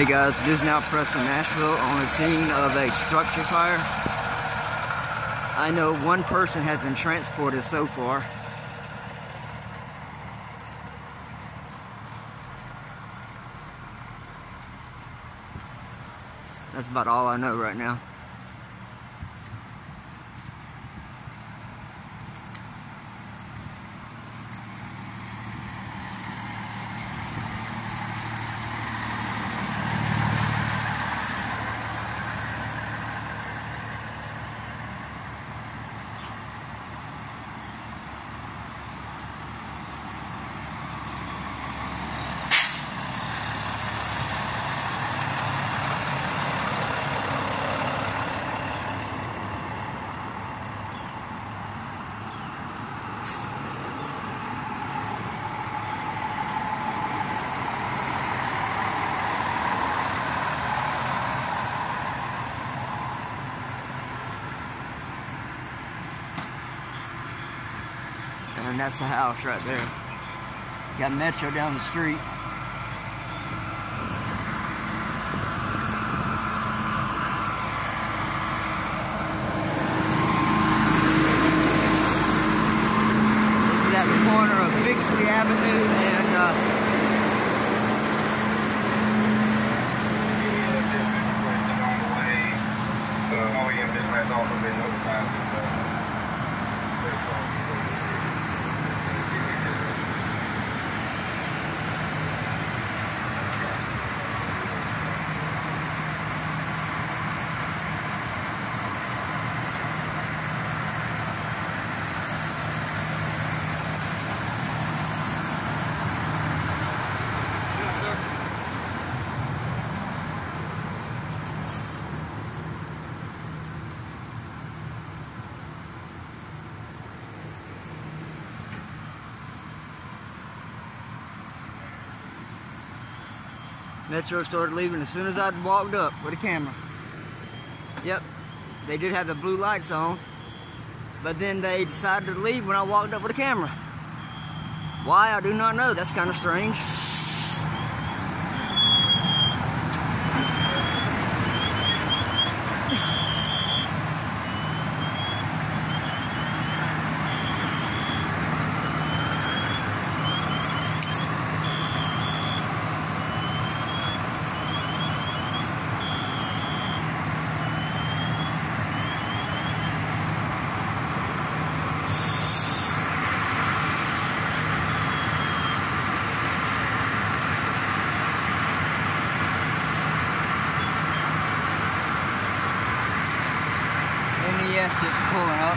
Hey guys, this is now Preston Nashville on the scene of a structure fire. I know one person has been transported so far. That's about all I know right now. And that's the house right there. Got Metro down the street. This is at the corner of Bixley Avenue and Metro started leaving as soon as I walked up with a camera. Yep, they did have the blue lights on, but then they decided to leave when I walked up with a camera. Why, I do not know. That's kind of strange. Yes, just pulling up.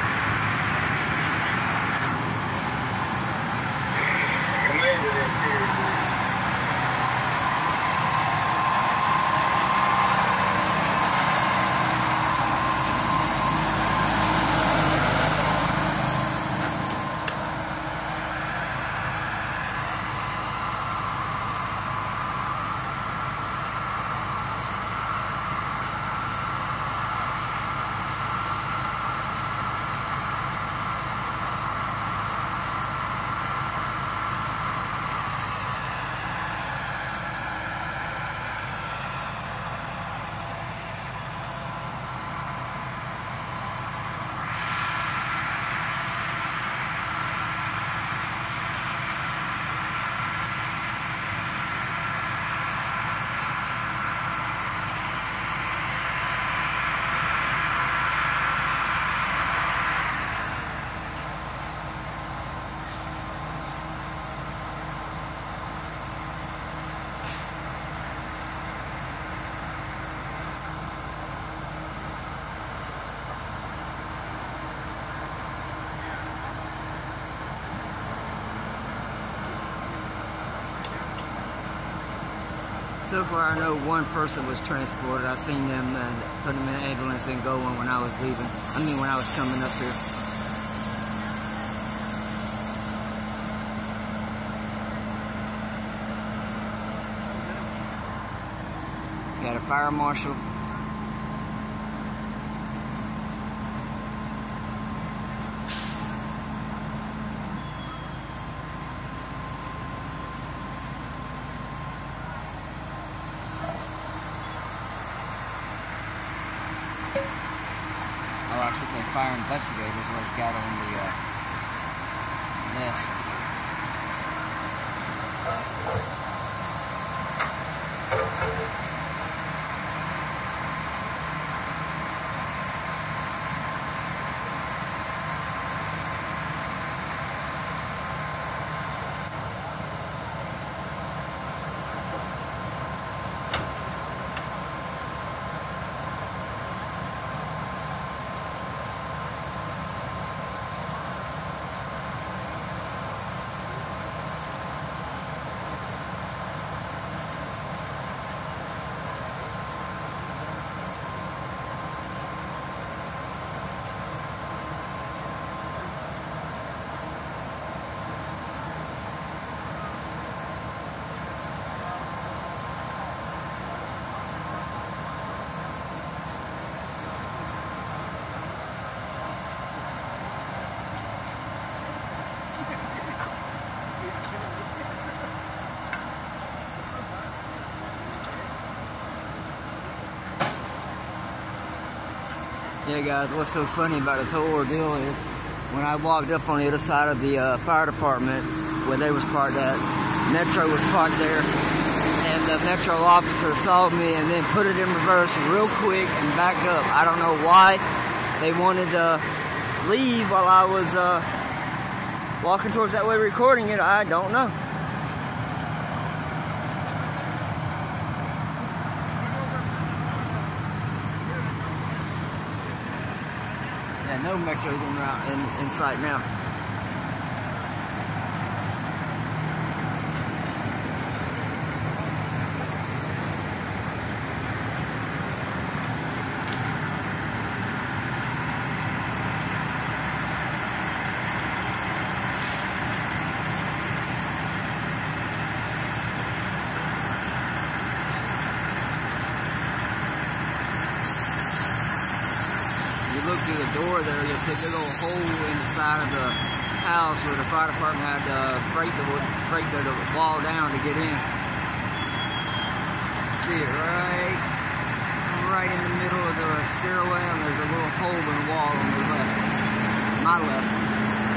So far, I know one person was transported. I seen them put them in an ambulance and go on when I was leaving. When I was coming up here. Got a fire marshal. say fire investigators was got on the list. Yeah, guys, what's so funny about this whole ordeal is when I walked up on the other side of the fire department where they was parked at, Metro was parked there, and the Metro officer saw me and then put it in reverse real quick and backed up. I don't know why they wanted to leave while I was walking towards that way recording it. I don't know. Yeah, no Metro's in sight now. Look through the door there, you'll see a big old hole in the side of the house where the fire department had to break the wall down to get in. See it right in the middle of the stairway, and there's a little hole in the wall on the left, my left.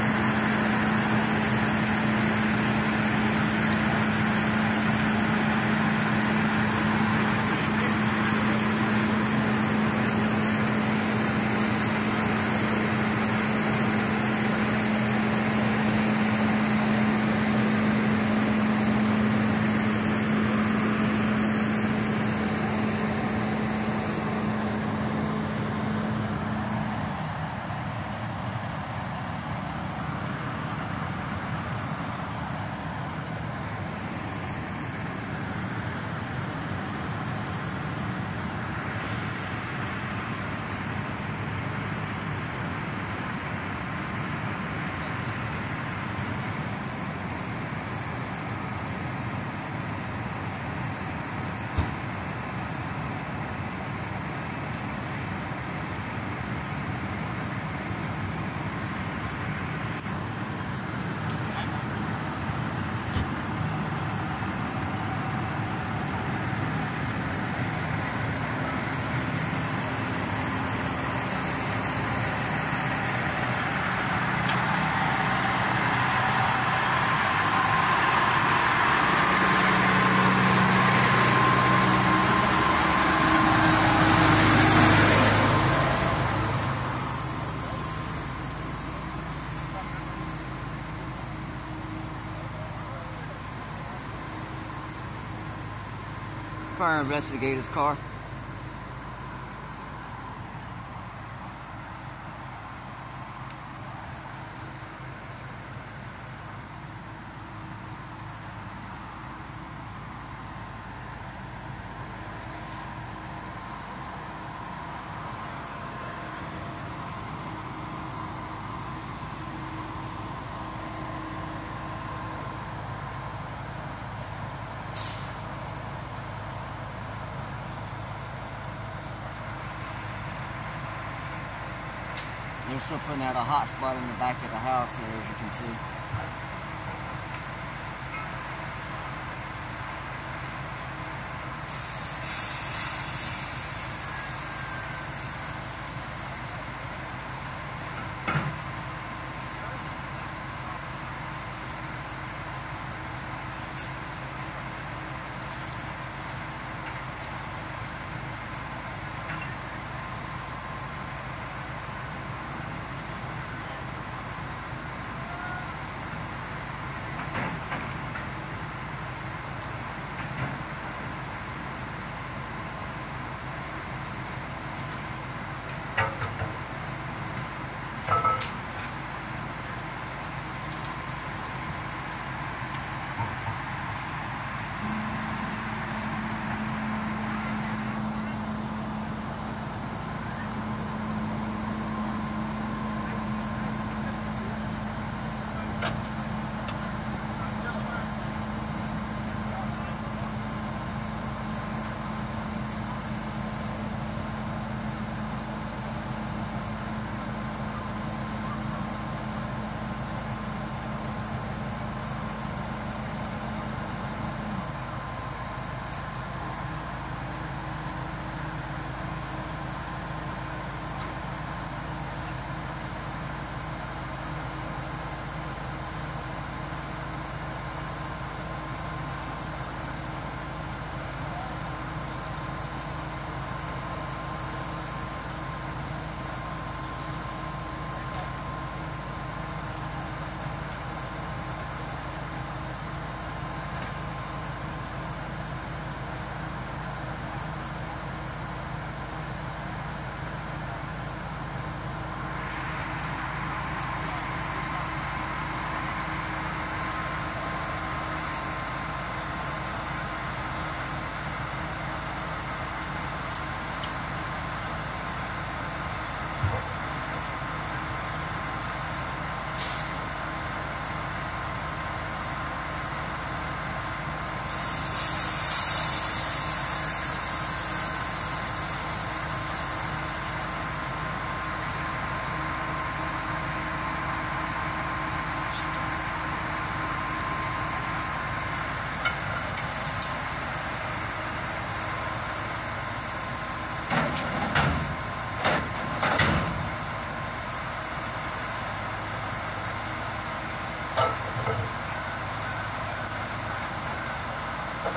Fire investigator's car. They're still putting out a hot spot in the back of the house here, as you can see.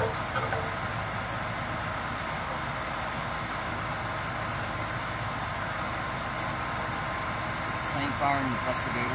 Same fire investigator.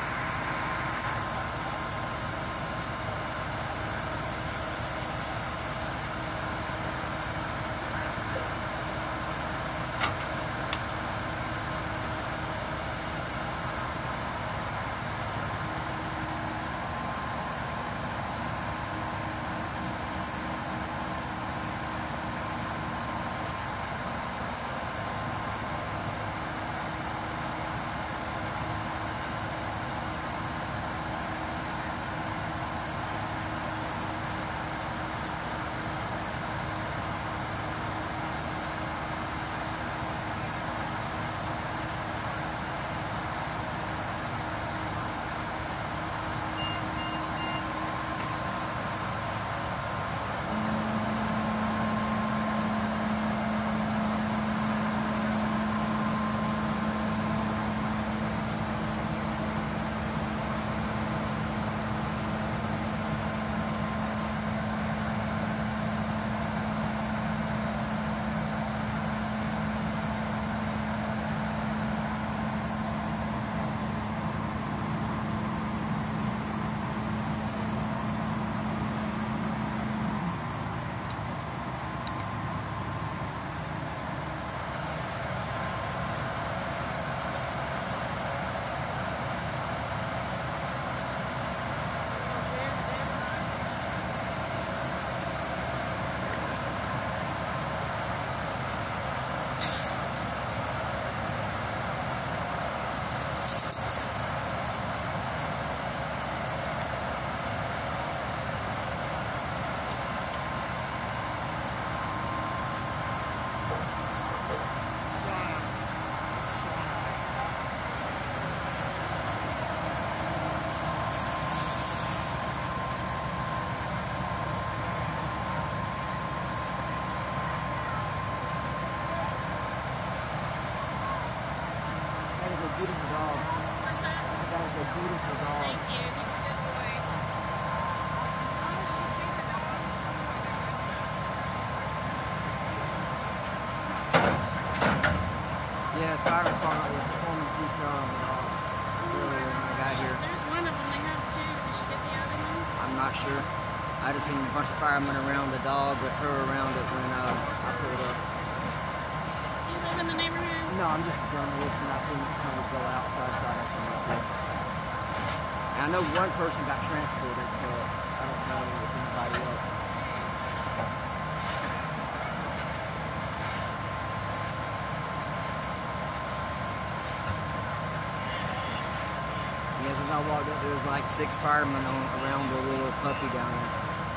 Beautiful dog. What's that? That was a beautiful dog. Thank you. He's a good boy. Oh, she's seen the dogs. Yeah, fire department was performing CPR on the dog earlier when I got here. There's one of them. They have two. Did she get the other one? I'm not sure. I just seen a bunch of firemen around the dog with her around it when I pulled up. Do you live in the neighborhood? No, I'm just a journalist and I've seen kind of go outside, so I come up here. And I know one person got transported, but I don't know if anybody else. Yeah, when I walked up, there was like 6 firemen around the little puppy down there.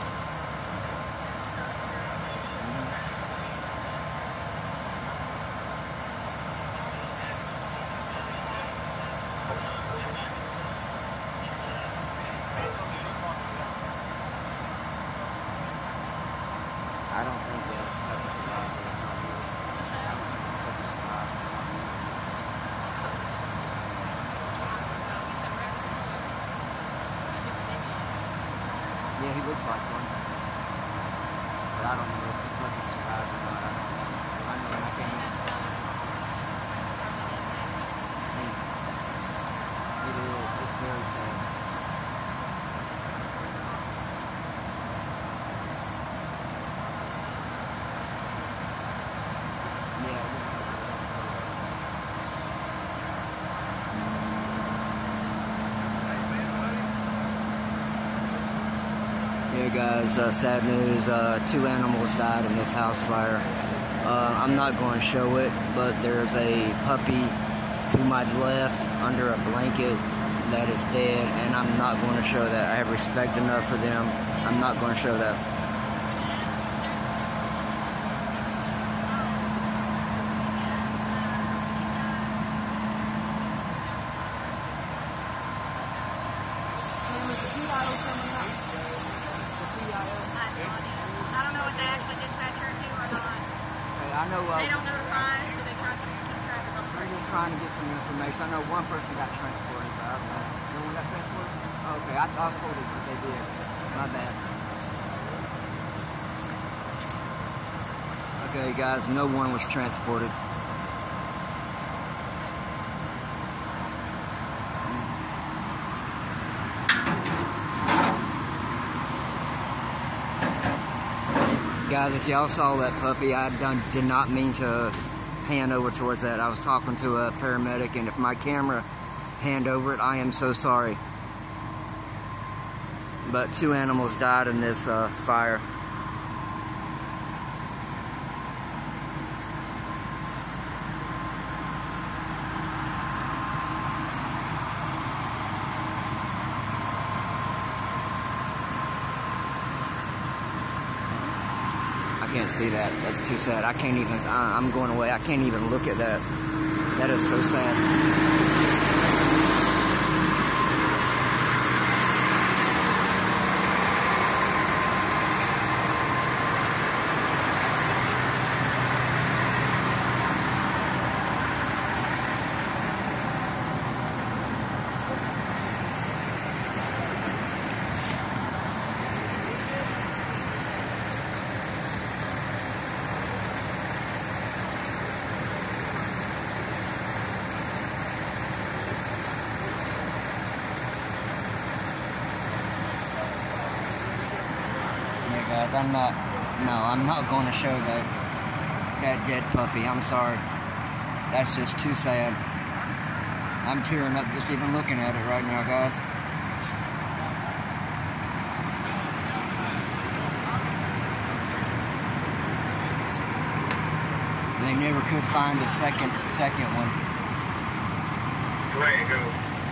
I don't think that puppy survived. What's that? Yeah, he looks like one. But I don't know if the puppy survived or not. I know I can't. It is. It's very sad. Yeah, guys, sad news. 2 animals died in this house fire. I'm not going to show it, but there's a puppy to my left under a blanket that is dead, and I'm not going to show that. I have respect enough for them. I'm not going to show that. I don't know if they actually dispatch her to or not. Hey, I know. They don't notify us because they try to keep track of them. We're just trying to get some information. I know one person got transported, but I don't know. No one got transported? Okay, I told you what they did. My bad. Okay, guys, no one was transported. Guys, if y'all saw that puppy, I did not mean to pan over towards that. I was talking to a paramedic, and if my camera panned over it, I am so sorry. But 2 animals died in this fire. I can't see that. That's too sad. I can't even, I'm going away. I can't even look at that. That is so sad. Guys, I'm not going to show that dead puppy. I'm sorry. That's just too sad. I'm tearing up just even looking at it right now, guys. They never could find the second one. There you go.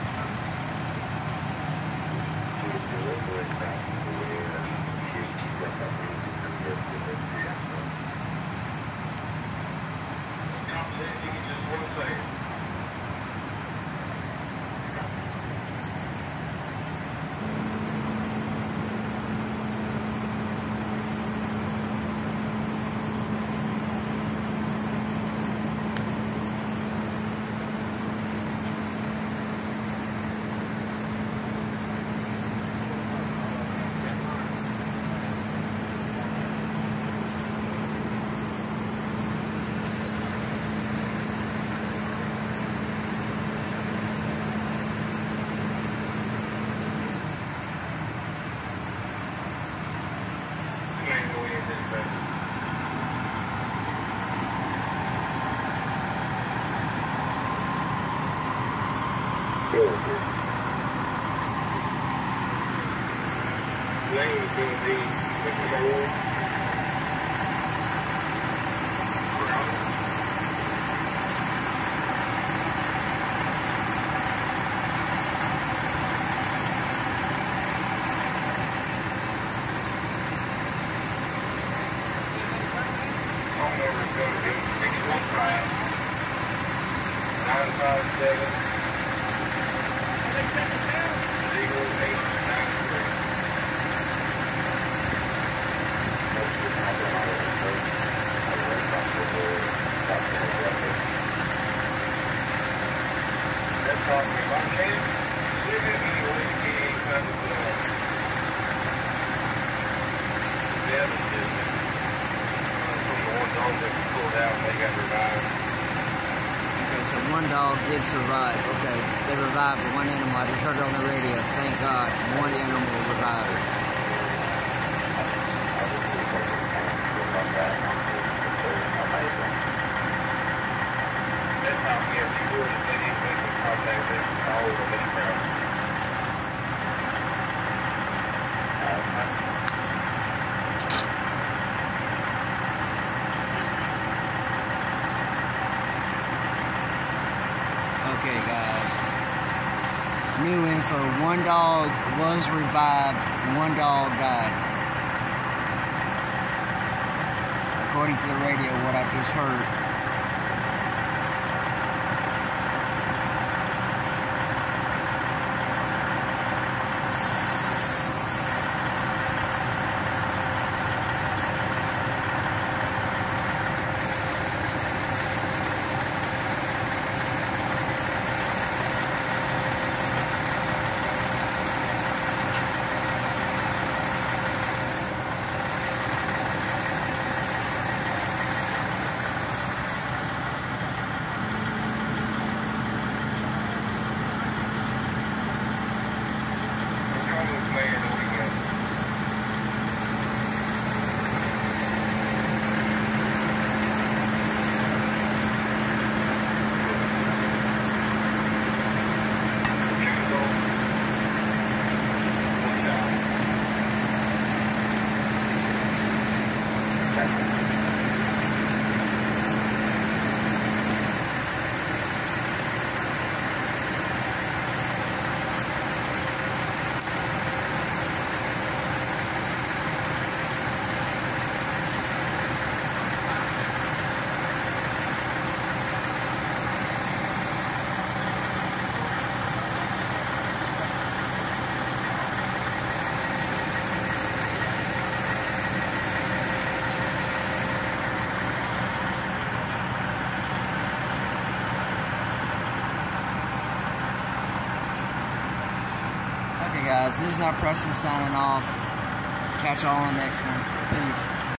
Lane is going to be controlled. Homeowner is going to be 615 957 Okay, so 1 dog did survive. Okay, they revived the 1 animal. I just heard it on the radio. Thank God, 1 animal revived. Okay, guys. New info. 1 dog was revived. 1 dog died. According to the radio, what I just heard. guys. This is not Preston signing off. Catch y'all on the next one. Peace.